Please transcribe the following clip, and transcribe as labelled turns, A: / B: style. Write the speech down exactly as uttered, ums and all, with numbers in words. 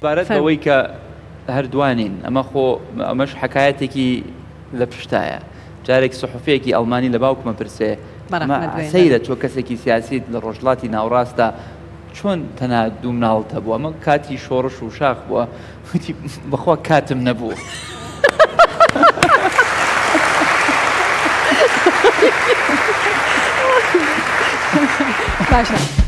A: سپارەت بەوەی کە هەردوانین ئەمە خۆ ئەمەش حکایەتێکی لە پشتایە جارێک سحوفەیەکی ئەڵمانی لە باوکمە پرسێ سەیرە تۆ کەسێکی سیاسیت لە ڕۆژڵاتی ناوڕاستە چۆن تەنها دوو مناڵتە بووە ئەمە کاتی شۆڕش و شاخ بووە وتی بەخوا کاتم نەبوو
B: باشە